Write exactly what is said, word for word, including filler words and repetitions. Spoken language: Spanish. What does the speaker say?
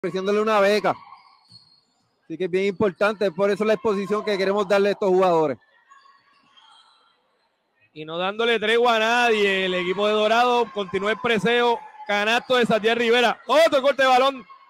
ofreciéndole una beca. Así que es bien importante, por eso la exposición que queremos darle a estos jugadores. Y no dándole tregua a nadie, el equipo de Dorado continúa el preseo, canasto de Satiel Rivera, otro corte de balón